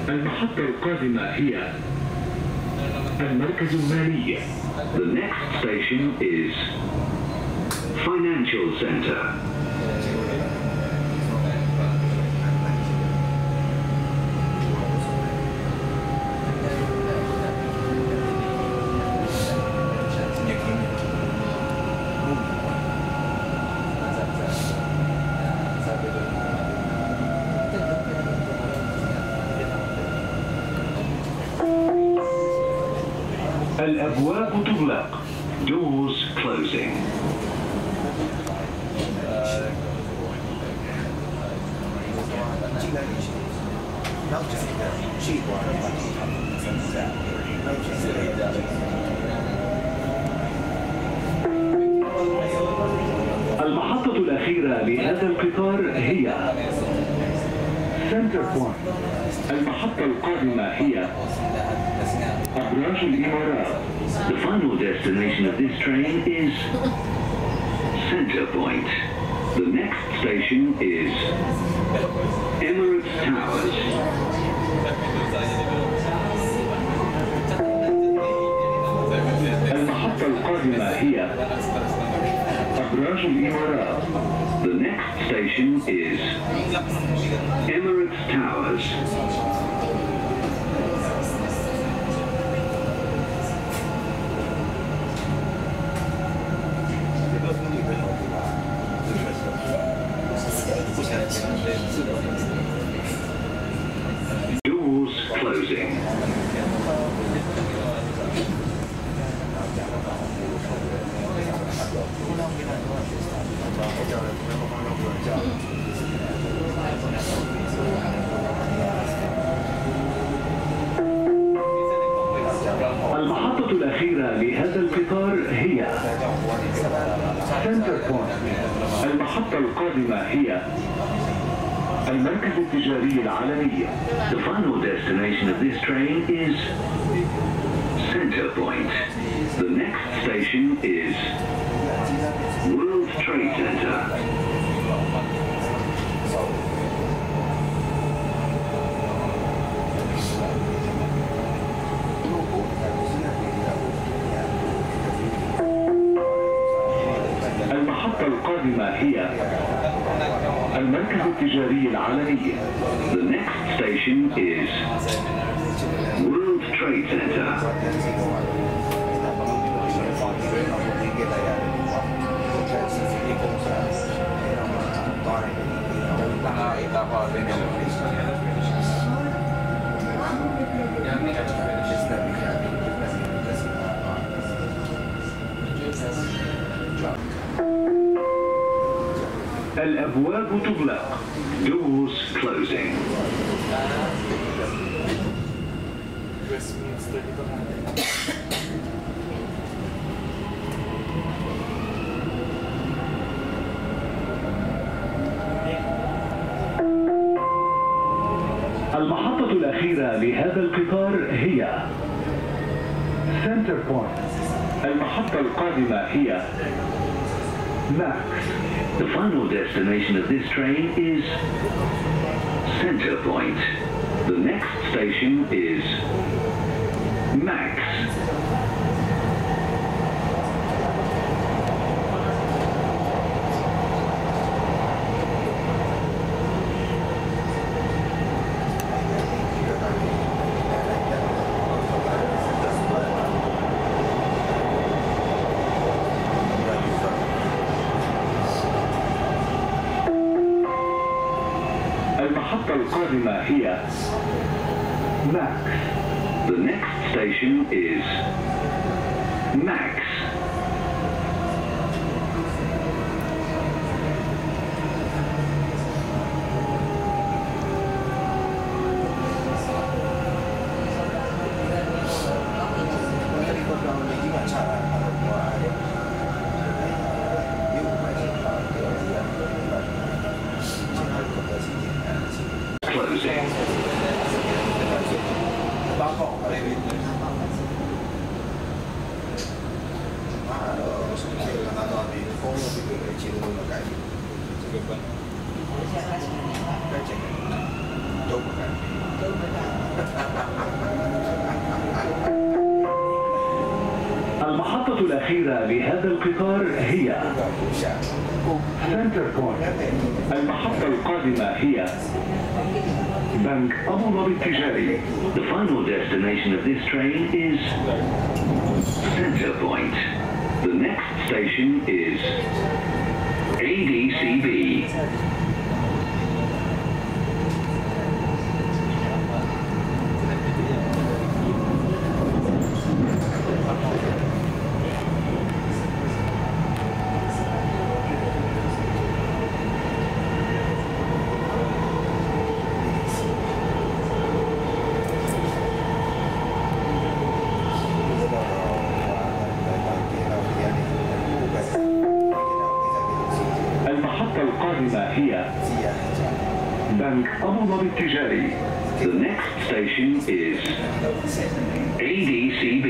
المحطة القادمة هي المركز المالي. The next station is Financial Center. الأبواب تغلق. Doors closing. المحطة الأخيرة لهذا القطار هي سنتر بوينت. المحطة القادمة هي أبراج الإمارات. The final destination of this train is Center Point. The next station is Emirates Towers. المحطة القادمة هي أبراج الإمارات. The next station is Emirates Towers. Doors closing. المحطة الأخيرة لهذا القطار هي سنتر بوينت. المحطة القادمة هي المركز التجاري العالمي. The final destination of this train is Center Point. The next station is World Trade Center. المحطة القادمة هي المركز التجاري العالمي. The next station is World Trade Center. الأبواب تغلق. Doors closing. المحطة الأخيرة لهذا القطار هي سنتر بوينت. المحطة القادمة هي ماكس. The final destination of this train is Center Point. The next station is Max. المحطة القادمة هي ماكس. The next station is Max. Closing. الأخيرة لهذا القطار هي سنتر بوينت. المحطة القادمة هي بنك أبو ظبي التجاري. The final destination of this train is Center Point. The next station is ADCB. المحطة القادمة هي بنك أبو ظبي التجاري. The next station is ADCB.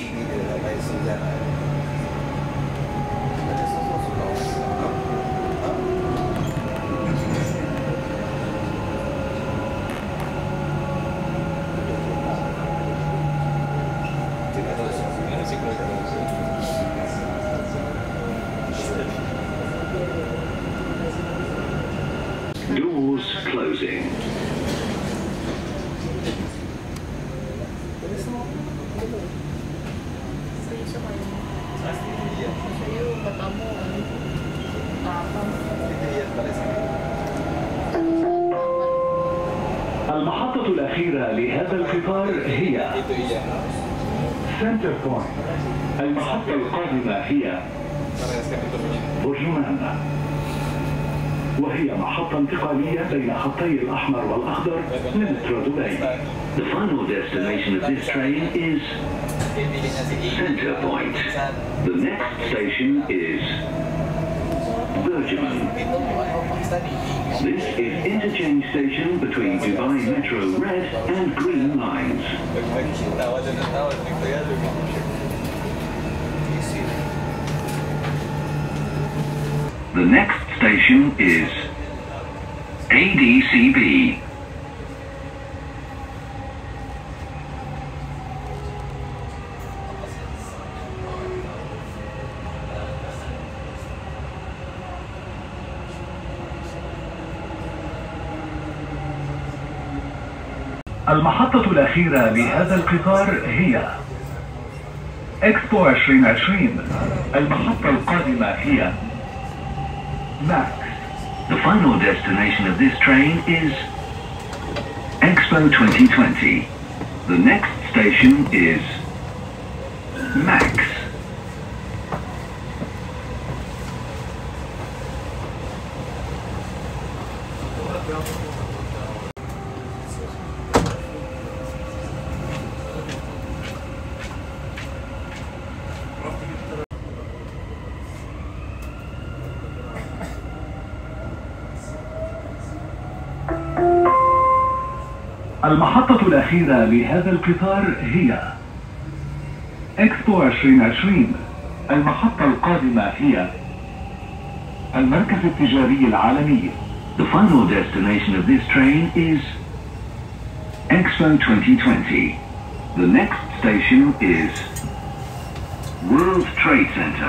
Doors closing. المحطة الأخيرة لهذا القطار هي سنتر بوينت. المحطة القادمة هي برجمان، وهي محطة انتقالية بين خطي الأحمر والأخضر لمترو دبي. The final destination of this train is Center Point. The next station is Bergman. This is interchange station between Dubai Metro Red and Green lines. The next station is ADCB. المحطة الأخيرة لهذا القطار هي إكسبو 2020. المحطة القادمة هي ماكس. The final destination of this train is Expo 2020. The next station is Max. المحطة الأخيرة لهذا القطار هي إكسبو 2020. المحطة القادمة هي المركز التجاري العالمي. The final destination of this train is Expo 2020. The next station is World Trade Center.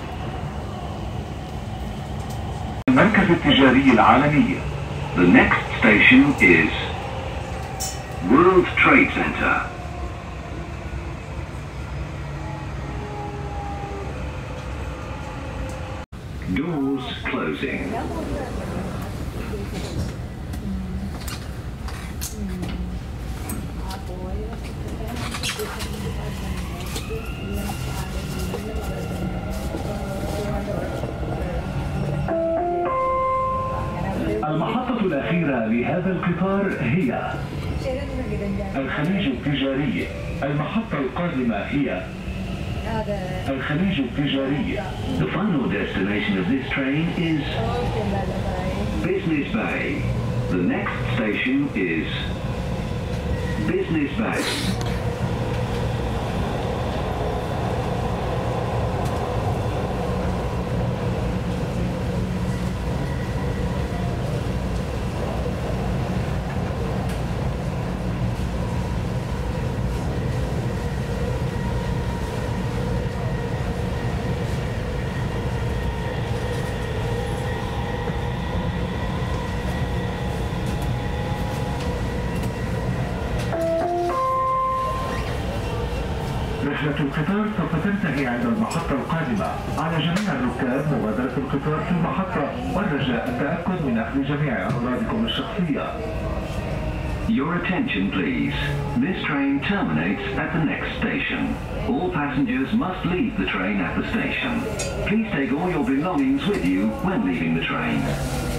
المركز التجاري العالمي. The next station is World Trade Center. Doors closing. المحطة الأخيرة لهذا القطار هي الخليج التجاري. المحطة القادمة هي الخليج التجاري. The final destination of this train is Business Bay. The next station is Business Bay. رحلة القطار سوف تنتهي عند المحطة القادمة. على جميع الركاب مغادرة القطار في المحطة والرجاء التأكد من أخذ جميع أغراضكم الشخصية. Your attention please. This train terminates at the next station. All passengers must leave the train at the station. Please take all your belongings with you when leaving the train.